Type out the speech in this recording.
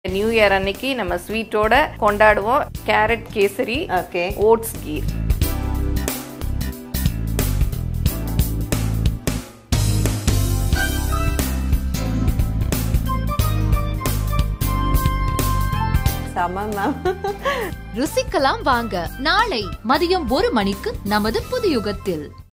New year அன்னைக்கு நம்ம ஸ்வீட்டோட கொண்டாடுவோம். Carrot kesari, oats kheer. ருசிக்கலாம் வாங்க நாளை மதியம் 1 மணிக்கு நமது புதுயுகத்தில்.